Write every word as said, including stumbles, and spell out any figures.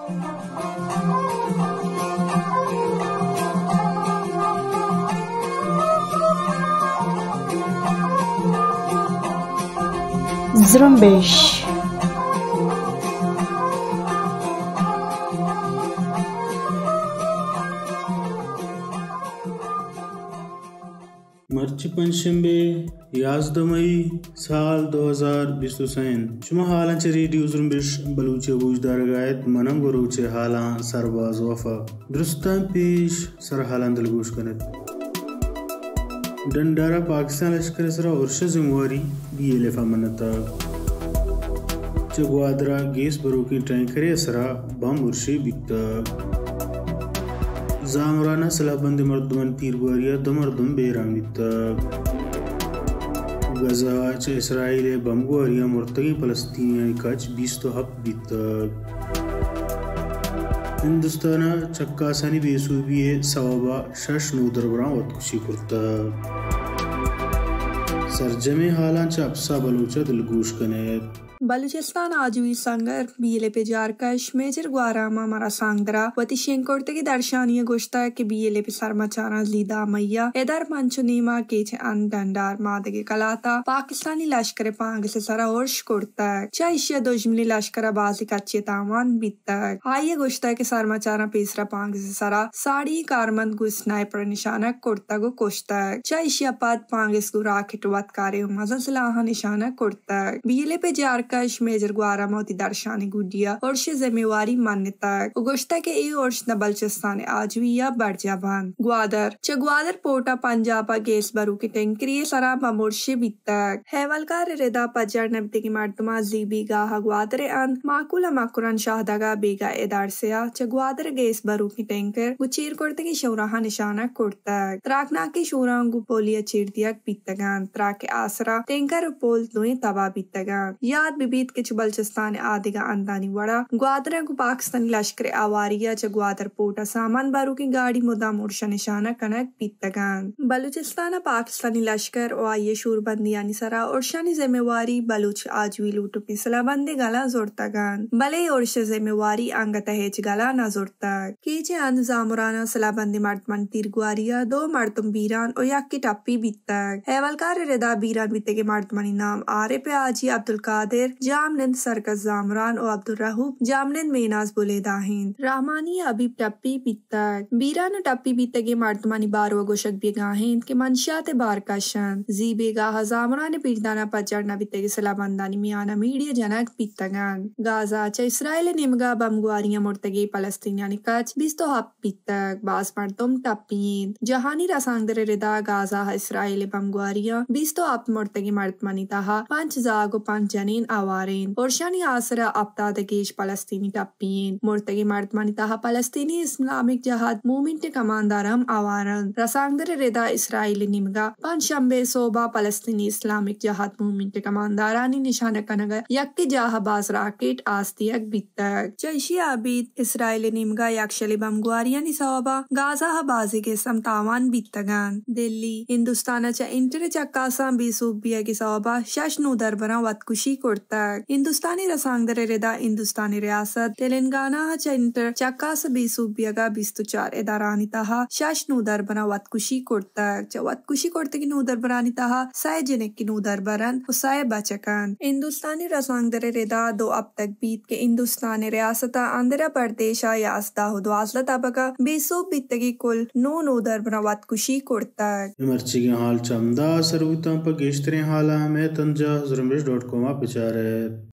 Zrumbish. मर्च पंचशंबे याजदमई साल दो हजार बीस शुमा हालां चे रेडियो जुर्मबिश बलूचे बूजदार गायत मनम गुरुचे हालां सरबाज वफा दुरुस्तान पेश सर हालां दलगोश कनत डंडारा पाकिस्तान लश्कर सरा उर्श जिम्मेवारी बी एल एफ मनता चगवादरा गैस बरोकी टैंकरे सरा बम उर्शे बिकता जामराना सलाबंद मर्दमन तीरवारिया दमर्दम बेरामिता गजा च इसराइल बमगवारिया मुर्तगी फलस्तीनिया कच बीस तो हब बीता हिंदुस्तान चक्कासानी बेसूबी सवाबा शश नूदरबरा वतकुशी कुर्ता सरजमे हालां च अपसा बलूचा दिलगोश कनेत बलूचिस्तान आजवी संगर बीएलए पे जारकश मेजर ग्वारामा मरा सांगदरा वती शेंकोर्ते की दर्शानीय गोश्ता के बीएलए पे सरमाचारा लीदा मैया एदर मंचुनीमा केचे अन डंडार मादगे कलाता पाकिस्तानी लश्कर पांग से सरा ओर्श कोर्ता चाइशिया दोजमिली लश्कर बाजी कच्चे तामान बीता आइए गोश्ता के सरमाचारा पेसरा पांग से सरा साड़ी कारमंद गु स्नाइपर निशाना कोर्ता गो कोश्ता चाइशिया पद पांगिस गु राकेट वत कार्य मजा सलाहा निशाना कोर्ता बीएलए पे जार कश मेजर ग्वारामा होती दर्शानी गुडिया औरश जिम्मेवारी मान्यता उगोश्ता के ए औरश न बलूचिस्तान आजवी या बरजाबान ग्वादर च ग्वादर पोटा पंजाबा गैस बरू के टैंकरी सरा बमोर्शे बितक हैवलकार रेदा पजर नबते की मर्दमा जीबी गाह ग्वादर अन माकुला मकुरन शाहदगा बेगा एदार से च ग्वादर गैस बरू की टैंकर गुचीर कोर्ते की शौराहा निशाना कोर्तक त्राकना की शौरांगु पोलिया चीरतियक बितगन त्राके आसरा टैंकर पोल दुए तबा बितगन याद बिबीत के बलूचिस्तान आदिगा अंदानी वड़ा ग्वादर को पाकिस्तानी लश्कर आवारिया च ग्वादर पोटा सामान बारू की गाड़ी मुदा मुर्शा निशाना कनक पितगन बलूचिस्तान पाकिस्तानी लश्कर और आइए शूरबंदी यानी सरा औरशानी जिम्मेवारी बलूच आजवी लूटू की सलाबंदी गला जोरतगन भले औरश जिम्मेवारी अंगत हेज गला न जोरतक कीचे अन जामुराना सलाबंदी मर्दमन तीरगुआरिया दो मर्दम बीरान और यक की टप्पी बितक हैवलकार रेदा बीरान बिते के मर्दमनी नाम आरे पे आजी अब्दुल कादिर जामनंद सरकस जामरान और अब्दुल रहूब जामनंद मेनाज बोले दाहिन रहमानी अबीब टप्पी बितक बीरान टप्पी बितगे मर्दमानी बारो गोशक बेगाहिन के मंशात बारकशन जी बेगाह जामरान पीरदाना पजर न बितगे सलाबंदानी मियाना मीडिया जनक बितगन गाजा च इसराइल निमगा बमगुआरिया मुर्तगे फलस्तीनियानी कच बिस्तो हप बितक बास मर्दम टप्पीन जहानी रसांगदर रेदा गाजा इसराइल बमगुआरिया बिस्तो हप मुर्तगे मर्दमानी तहा पंच जागो पंच जनीन आवारेन औरशानी आसरा अब्ताद गेश फलस्तीनी टप्पीन मुर्तगी मर्दमानी तहा फलस्तीनी इस्लामिक जहाद मूवमेंट कमांडारम आवारन रसांगदर रेदा इसराइल निमगा पंचशंबे सोबा फलस्तीनी इस्लामिक जहाद मूवमेंट कमांडारानी निशाना कनगा यक्की जाह बाज राकेट आस्तियक बितक जैशी आबिद इसराइल निमगा यक्षली बमगुआरिया निसाबा गाजा बाजी के समतावान बितगन दिल्ली हिंदुस्तान च इंटर चक्कासा बेसूबिया की सौबा शशनु दरबरा वतकुशी कोर्तक हिंदुस्तानी रसांगदर रेदा हिंदुस्तानी रियासत तेलंगाना च इंटर चक्कास बेसूबियागा बिस्तु चार एदारानी तहा शश नूदर बना वतकुशी कोर्तक च वतकुशी कोर्तकी नूदर बरानी तहा साय जनेक की नूदर बरन उसाय बचकन हिंदुस्तानी रसांगदर रेदा दो अब तक बीत के हिंदुस्तानी रियासता आंध्र प्रदेश यासदा हुदवासला तबका बेसूब बितगी कुल नो नूदर बना वतकुशी कोर्तक मर्ची के हाल चमदा सरूता पर गेश्तरे हाला में तंजा जुर्मिश डॉट कॉम आप बिचारे